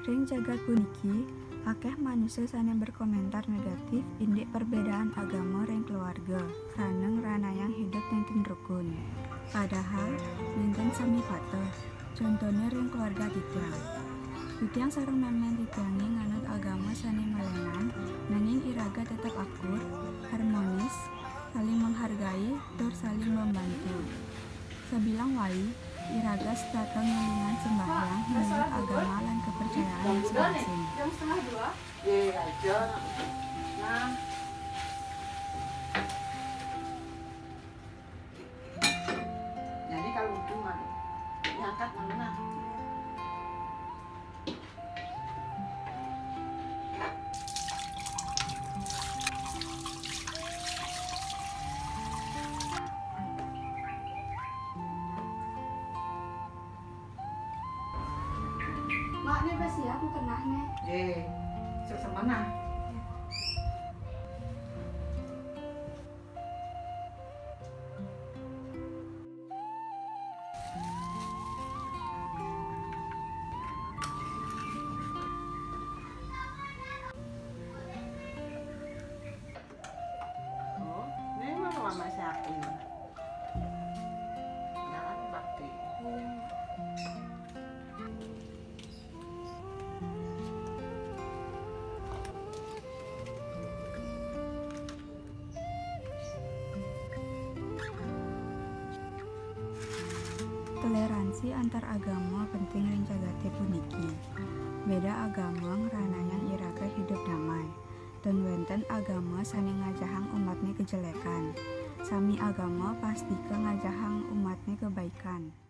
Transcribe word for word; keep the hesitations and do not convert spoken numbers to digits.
Ring jagat puniki, akeh manusia sane berkomentar negatif indik perbedaan agama ring keluarga, raneng ranayang hidup nenten rukun. Padahal, nenten sami patah, contohnya ring keluarga titiang. Titiang sareng memen titiangi nganut agama sane malenan, nanging iraga tetap akur, harmonis, saling menghargai, tur saling membantu. Sebilang wai, iraga setata ngelingan sembahyang menurut agama dan kepercayaan masing-masing. Jam setengah dua? Iya aja. Nah. Jadi kalau cuma diangkat mana? Mak, nih udah siap mau kena nih. Eh, susah mana? Oh, ini mah lama siapin. Jangan bakti. Toleransi antar agama penting ring jagate puniki. Beda agama ngranayang iraga hidup damai. Dan wenten agama sane ngajahang umatnya kejelekan. Sami agama pasti ke ngajahang umatnya kebaikan.